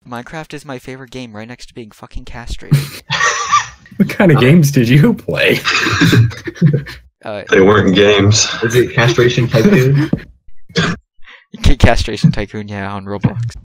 Minecraft is my favorite game, right next to being fucking castrated. What kind of games did you play? They weren't games. Is it Castration Tycoon? Castration Tycoon, yeah, on Roblox.